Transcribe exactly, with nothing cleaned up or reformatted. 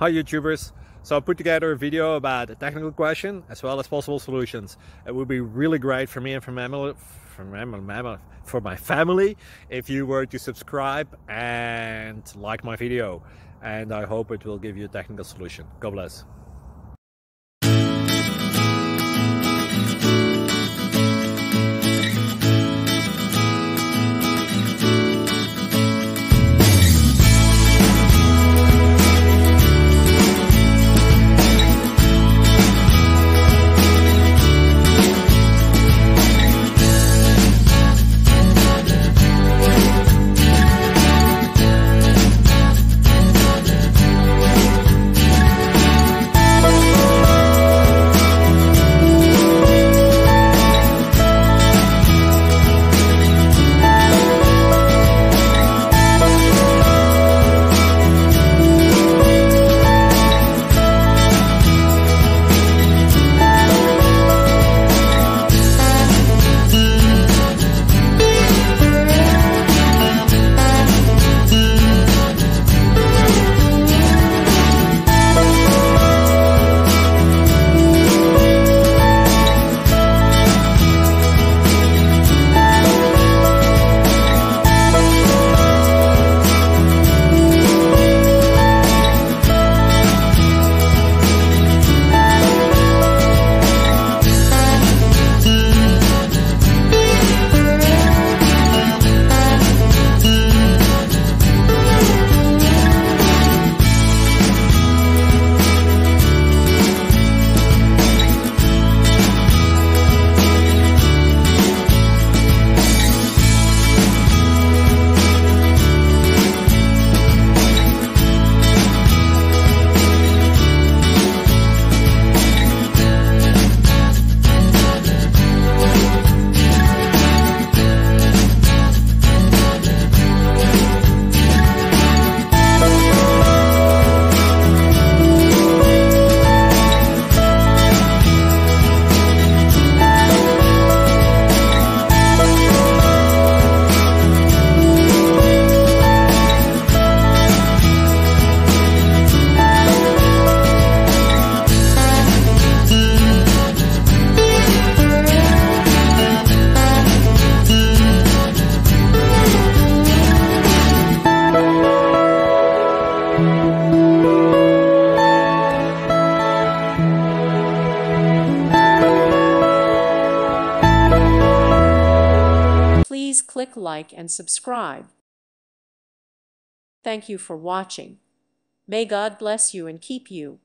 Hi YouTubers! So I put together a video about a technical question as well as possible solutions. It would be really great for me and for my family, for my, for my family if you were to subscribe and like my video. And I hope it will give you a technical solution. God bless. Please click like and subscribe. Thank you for watching. May God bless you and keep you.